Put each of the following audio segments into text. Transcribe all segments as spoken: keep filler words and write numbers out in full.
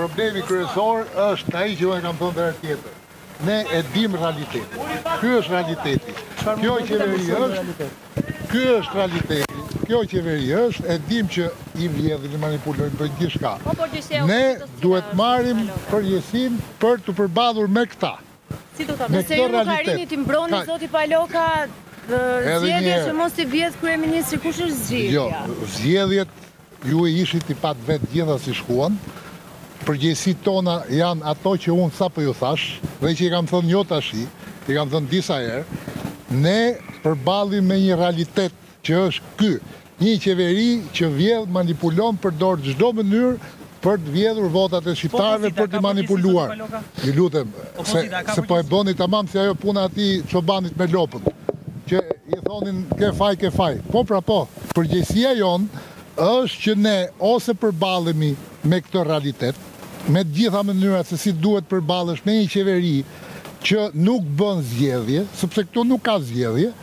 problemi kryesor është ai që unë kam thënë herë tjetër. Ne e dim realitetin. Ky është realiteti. Kjo qeveri është, ky është realiteti. Kjo qeveri është, e dim që i vjedhin, i manipulojnë, bëjnë gjithçka. Ne duhet marrim përgjegjësinë për të përballur me këta. Si do ta bëjmë? Nëse ju nuk arrini të mbroni zoti Paloka zgjedhje që mos i vjedh kryeministri, kush është zgjedhja? Jo, zgjedhjet ju e ishit i pat vetë gjitha si shkuan. Përgjegjësitë tona janë ato që unë sapo ju thash, dhe që i kam thënë jo tash, i kam thënë disa herë, ne përballim me një realitet që është ky, një qeveri që vjedh, manipulon, përdor çdo mënyrë për të vjedhur votat e shqiptarëve, për të manipuluar. Ju lutem, se, se po e bëni tamam si ajo puna ati çobanit me lopën, që i thonin ke faj, ke faj. Po pra po, përgjegjësia jonë është që ne ose përballemi me këtë realitet, me të gjitha mënyrat se si duhet përballesh me një qeveri që nuk bën zgjedhje, sepse këtu nuk ka zgjedhje,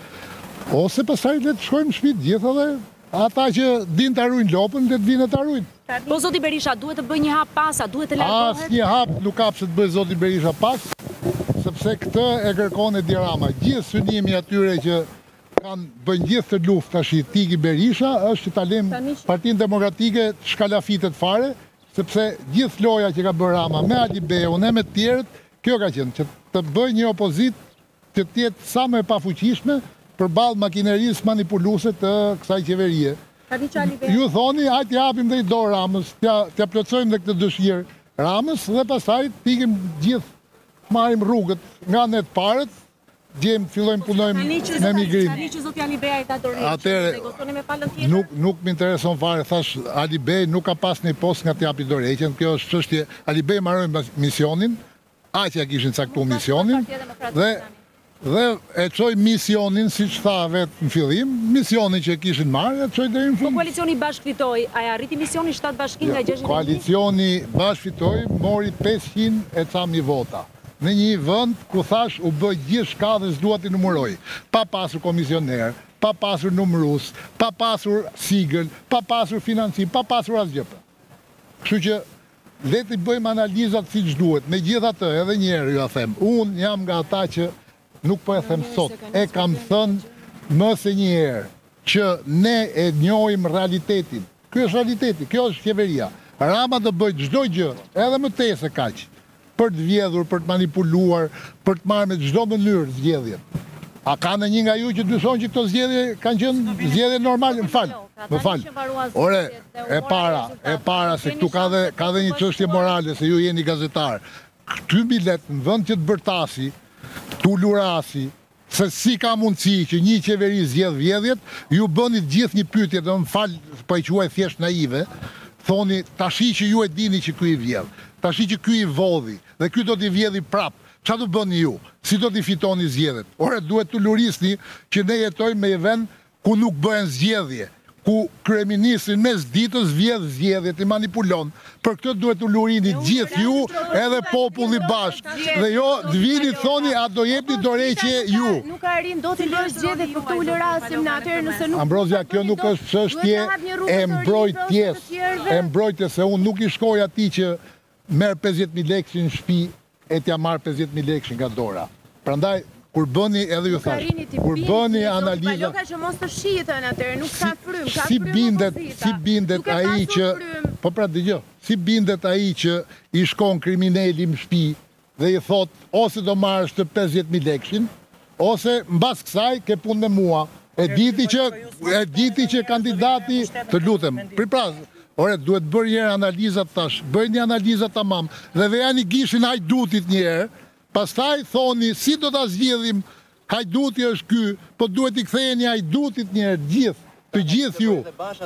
ose pastaj le të shkojmë në shtëpi të gjitha dhe ata që din të arrujnë lopën, le të vinë të arrujnë. Po zoti Berisha, duhet të bëj një hap pas, a duhet të largohet? As një hap nuk ka pse të bëj zoti Berisha pas, sepse këtë e kërkon Edi Rama. Gjithë synimi atyre që kanë bën gjithë të luftë tash i Tiki Berisha është që ta lëmë Partinë Demokratike të shkalafitet fare, sepse gjithë loja që ka bërë Rama me Ali Beun e me të tjerët, kjo ka qenë që të bëjë një opozitë që të jetë sa më e pafuqishme përballë makinerisë manipuluese të kësaj qeverie. Ju thoni, hajtë japim dhe i dorë Ramës, t'ja plotësojmë dhe këtë dëshirë Ramës dhe pastaj pikim gjithë, marrim rrugët nga ne të parët, gjem fillojmë punojmë me migrim. Tani që zoti Ali Bej ta dorëheq. Atëherë negocioni me palën tjetër. Nuk nuk më intereson fare, thash Ali Bej nuk ka pas një post nga t'japi dorëheqjen. Kjo është çështje. Ali Bej mbaroi misionin, aq ja kishin caktuar misionin dhe dhe e çoi misionin siç tha vetë në fillim, misionin që kishin marrë, e çoi deri në fund. Po koalicioni bashkë fitoi, a e arriti misionin shtat bashkin nga gjashtë? Koalicioni bashkë fitoi, mori pesëqind e ca mijë vota. Në një vend ku thash u bë gjithë shka dhe s'dua t'i numëroj. Pa pasur komisioner, pa pasur numërus, pa pasur sigël, pa pasur financim, pa pasur asgjë. Kështu që le të bëjmë analizat siç duhet. Megjithatë, edhe një herë ju a them, unë jam nga ata që nuk po e them sot, e kam thënë më se një herë që ne e njohim realitetin. Ky është realiteti, kjo është qeveria. Rama do bëjë çdo gjë, edhe më tej se kaq, për të vjedhur, për të manipuluar, për të marrë me çdo mënyrë zgjedhjen. A ka në një nga ju që dyshon që këto zgjedhje kanë qenë zgjedhje normale? Më fal, më fal. Ore, e para, e para se këtu ka dhe ka dhe një çështje morale se ju jeni gazetar. Ky bilet në vend që të bërtasi, tu lurasi, se si ka mundësi që një qeveri zgjedh vjedhjet, ju bëni gjithë një pyetje, do më fal, po e quaj thjesht naive, thoni tashi që ju e dini që ky i vjedh, tashi që ky i vodhi dhe ky do t'i vjedhi prap. Qa do bëni ju? Si do t'i fitoni zgjedhjet? Ore, duhet të lurisni që ne jetojmë me vend ku nuk bëhen zgjedhje, ku kryeministrin mes ditës vjedh zgjedhjet, i manipulon. Për këtë duhet të lurini gjithë ju, edhe populli bashkë. Dhe jo, të vini thoni, a do jepni dorëheqje ju. Nuk arrin do t'i lësh zgjedhjet për të ulërasim në atëherë nëse nuk. Ambrozia, kjo nuk është çështje e mbrojtjes, e mbrojtjes se unë nuk i shkoj atij që merr pesëdhjetë mijë lekë në shtëpi e t'ja marr pesëdhjetë mijë lekë nga dora. Prandaj kur bëni, edhe ju thash, kur bëni analiza, Paloka që mos të shitën atëherë, nuk ka frym, ka si frym bindet, si bindet ai që, po pra dëgjoj, si bindet ai që i shkon kriminali në shtëpi dhe i thot ose do marrësh të pesëdhjetë mijë lekë, ose mbas kësaj ke punë me mua. E diti që e diti që kandidati, të lutem, pripraz. Ore, duhet bërë një analizat tash, bëjnë një analizat tamam, dhe dhe janë i gishin hajdutit një herë, pastaj thoni si do ta zgjidhim, hajduti është ky, po duhet i ktheheni hajdutit një herë gjithë, të gjithë ju.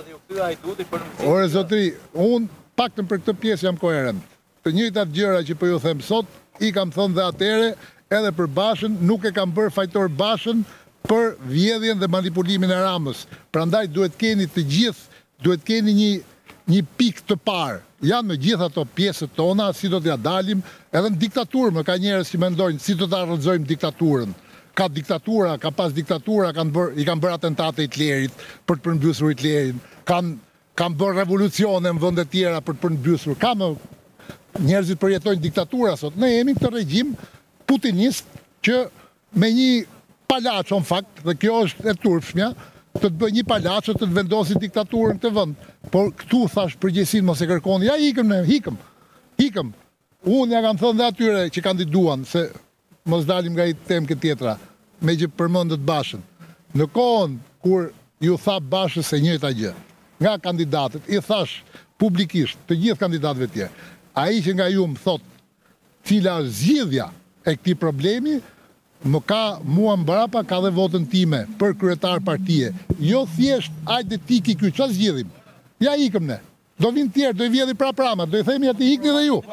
Ore zotri, unë paktën për këtë pjesë jam koherent. Të njëjtat gjëra që po ju them sot, i kam thënë dhe atëre, edhe për Bashën, nuk e kam bërë fajtor Bashën për vjedhjen dhe manipulimin e Ramës. Prandaj duhet keni të gjithë, duhet keni një një pikë të parë. Janë me gjithë ato pjesët tona, si do t'ja dalim, edhe në diktaturë, më ka njerëz që mendojnë si do t'a rrëzojmë diktaturën. Ka diktatura, ka pas diktatura, kanë bër, i kanë bërë atentate Hitlerit për të përmbysur Hitlerin, kanë kanë bërë revolucione në vende tjera për të përmbysur. Ka më njerëzit përjetojnë diktatura sot. Ne jemi këtë regjim putinist që me një palaço në fakt, dhe kjo është e turpshmja, të të bëj një palaço të të vendosi diktaturën këtë vend. Por këtu thash përgjegjësinë mos e kërkoni. Ja ikëm ne, ikëm. Ikëm. Unë ja kam thënë dhe atyre që kandiduan, se mos dalim nga i temë këtë tjetra, me që përmendët Bashën. Në kohën kur ju tha Bashës e njëjta gjë, nga kandidatët, i thash publikisht të gjithë kandidatëve tjerë, ai që nga ju më thot cila është zgjidhja e këtij problemi, më ka mua mbrapa ka dhe votën time për kryetar partie. Jo thjesht ajde ti ki ky, çfarë zgjidhim? Ja ikëm ne. Do vinë tjerë, do i vjedhi pra prama, do i themi ati ikni dhe ju.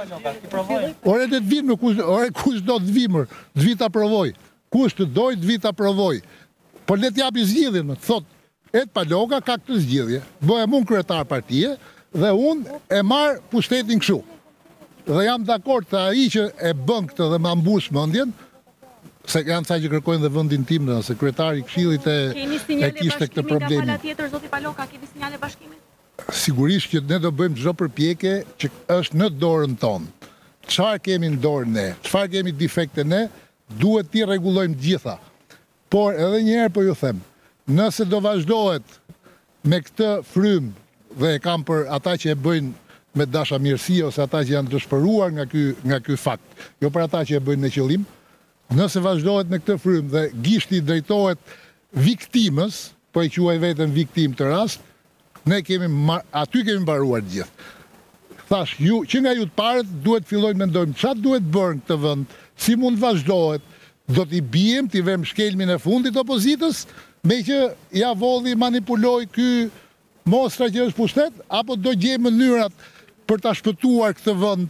Ore dhe të vimë, ore kush do të vimër, të vi ta provoj. Kush të doj, të vi ta provoj. Por le t'japi zgjidhjen, thot, et Paloga ka këtë zgjidhje. Bëhem unë kryetar partie dhe unë e marr pushtetin kështu. Dhe jam dakord të ai që e bën këtë dhe ma mbush mendjen, se janë sa që kërkojnë dhe vendin tim, dhe sekretari i Këshillit e e kishte këtë problemi. Keni sinjale bashkimi nga pala tjetër, zoti Paloga, keni sinjale bashkimi? Sigurisht që ne do bëjmë çdo përpjekje që është në dorën tonë. Çfarë kemi në dorën ne, çfarë kemi defekte ne, duhet t'i rregullojmë gjitha. Por edhe një herë po ju them, nëse do vazhdohet me këtë frym dhe e kam për ata që e bëjnë me dashamirësi ose ata që janë dëshpëruar nga ky nga ky fakt, jo për ata që e bëjnë me qëllim, nëse vazhdohet me këtë frym dhe gishti drejtohet viktimës, po e quaj veten viktim të rast, ne kemi aty kemi mbaruar gjithë. Thash, ju që nga ju të parët duhet fillojnë mendojmë çfarë duhet bërë në këtë vend, si mund vazhdohet, do t'i bijem, t'i vëmë shkelmin e fundit opozitës, me që ja volli manipuloj ky mostra që është pushtet, apo do gjejmë mënyrat për ta shpëtuar këtë vend,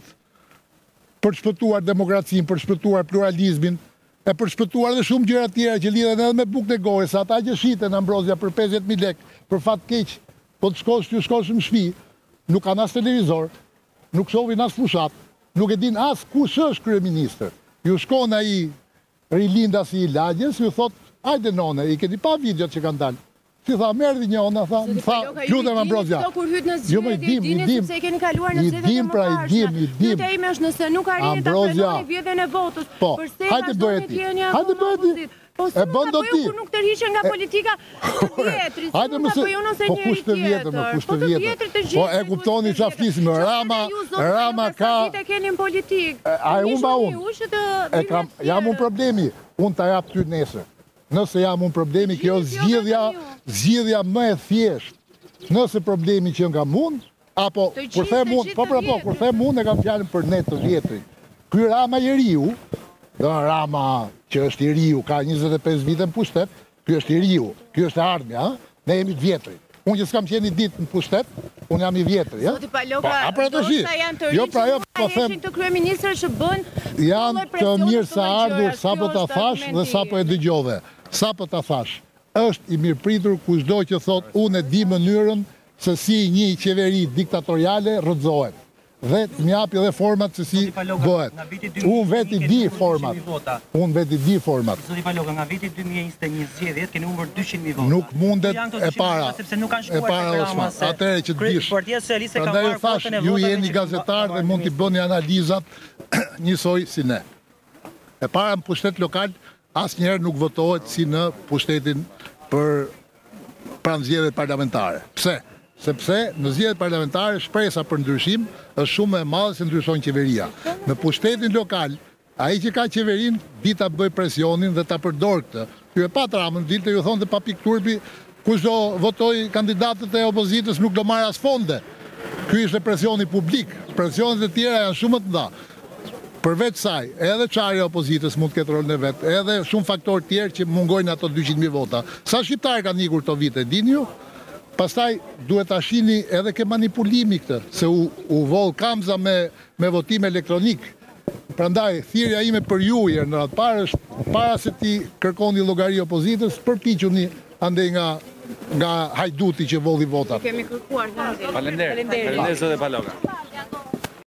për shpëtuar demokracinë, për shpëtuar pluralizmin, e për shpëtuar dhe shumë gjëra tjera që lidhen edhe me bukën e gojës, sa ata që shiten Ambrozia për pesëdhjetë mijë lekë, për fat keq, po të shkosh ty shkosh në shtëpi, nuk kanë as televizor, nuk shohin as fushat, nuk e din as kush është kryeministër. Ju shkon ai rilindas i lagjes, ju thot, hajde none, i keni pa videot që kanë dalë. Si tha, merdi një ona, tha, më tha, lutem Ambrozia. Jo, më i dim, i dim, i dim, pra i dim, i dim. Pyetja ime është nëse nuk arrini ta prenoni vjedhjen e votës. Po, hajde bëhet ti, hajde bëhet ti. Po e bën do ti. Kur nuk tërhiqen nga politika të vjetrit. Hajde më se, po kush të vjetër, më kush të vjetër. Po e kuptoni çfarë flisim, Rama, Rama ka. Sa keni në politikë. Ai unë ba unë. Jam unë problemi, unë ta jap ty nesër. Nëse jam unë problemi, kjo zgjidhja, zgjidhja më e thjesht. Nëse problemi që nga mund, apo kur them unë, po po po, kur them unë e kam fjalën për ne të vjetrin. Ky Rama i riu, do Rama që është i riu, ka njëzet e pesë vite në pushtet, ky është i riu, ky është e ardhmja, ha? Ne jemi të vjetri. Unë që s'kam qenë i ditë në pushtet, unë jam i vjetri, ja? Zoti Paloga, ndoshta janë të jo, pra, jo, po them, heshin të kryeministër që bën janë të mirë sa ardhur, sa po ta thash dhe sa po e dëgjove. Sa po ta thash, është i mirë pritur kushdo që thot unë e di mënyrën se si një qeveri diktatoriale rrëzohet. Dhe të mjapi edhe format se si bëhet. Unë veti di format. Unë veti di format. Zoti Paloga, nga viti dy mijë e njëzet e një zgjedhjet keni humbur dyqind mijë vota. Nuk mundet e para. E para Osman, atëherë që dish. Partia Socialiste ka Prandaj marrë thash, votën e ju votave jeni që gazetar dhe mund t'i bëni analizat njësoj si ne. E para në pushtet lokal asnjëherë nuk votohet si në pushtetin për pranë zgjedhjeve parlamentare. Pse? Sepse në zgjedhjet parlamentare shpresa për ndryshim është shumë e madhe se ndryshon qeveria. Në pushtetin lokal, ai që ka qeverinë di ta bëj presionin dhe ta përdor këtë. Ky e pat Ramën, dilte ju thonte pa pikë turpi, kush do votoj kandidatët e opozitës nuk do marr as fonde. Ky ishte presioni publik. Presionet e tjera janë shumë të mëdha. Përveç saj, edhe çari i opozitës mund të ketë rolin e vet, edhe shumë faktorë tjerë që mungojnë ato dyqind mijë vota. Sa shqiptarë kanë ikur këto vite, dini ju? Pastaj duhet ta shihni edhe ke manipulimi këtë, se u, u voll kamza me, me votim elektronik. Prandaj, thirrja ime për ju herë në radhë parë është para se ti kërkoni llogari opozitës, përpiquni andej nga nga hajduti që volli votat. Kemi kërkuar. Faleminderit. Faleminderit zoti Paloga.